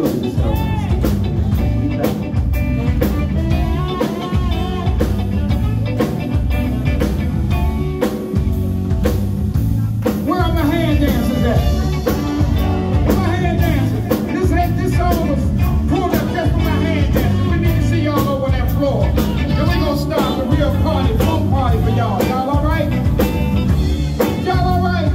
building. So where are my hand dancers at? Where my hand dancers? This song was pulled up just for my hand dancers. We need to see y'all over on that floor. Then we gonna start the real party, funk party for y'all. Y'all all right? Y'all all right?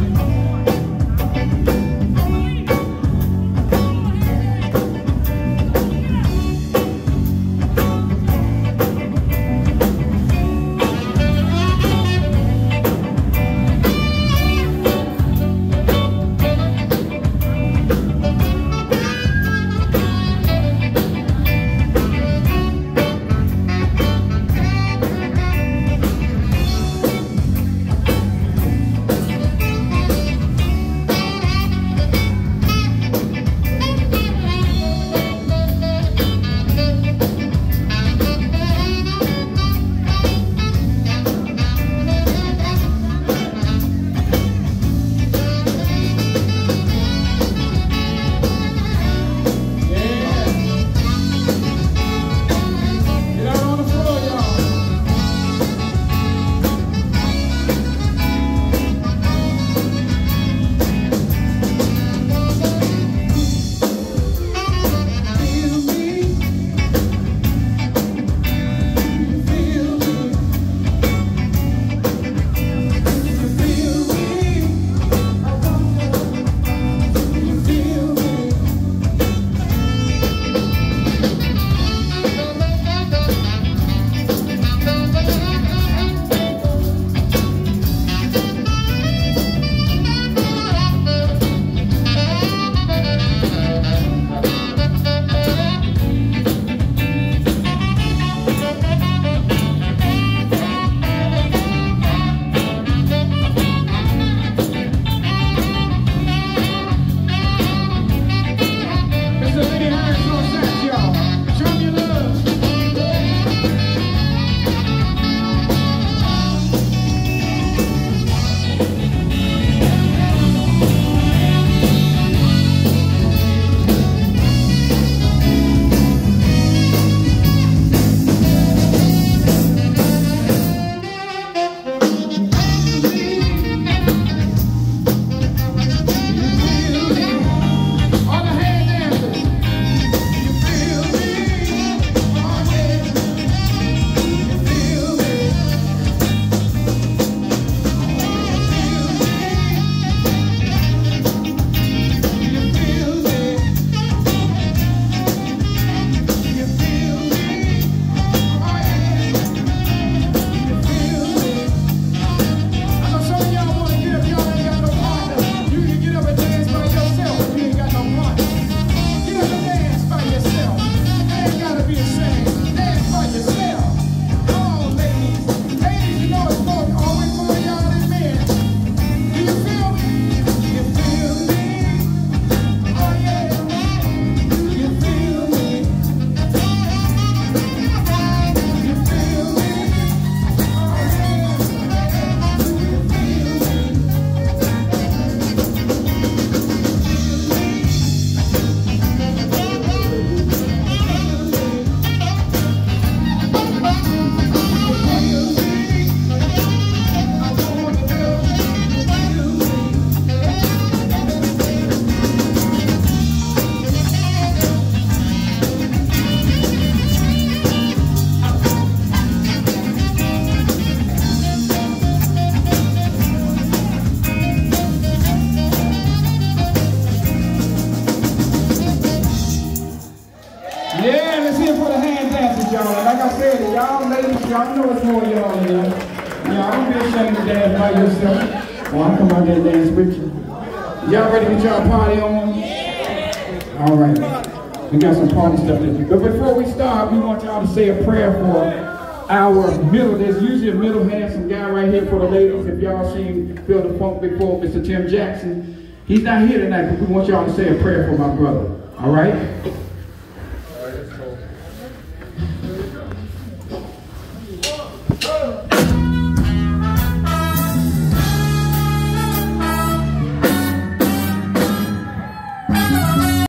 Yeah, let's hear for the hand dancers, y'all. Like I said, y'all ladies, y'all know it's more y'all in here. Y'all don't be ashamed to dance by yourself. Well, I'll come out there and dance with you. Y'all ready to get y'all party on? Yeah. All right. We got some party stuff to do. But before we start, we want y'all to say a prayer for our middle. There's usually a middle handsome guy right here for the ladies. If y'all seen Feel the Funk before, Mr. Tim Jackson. He's not here tonight, but we want y'all to say a prayer for my brother. All right?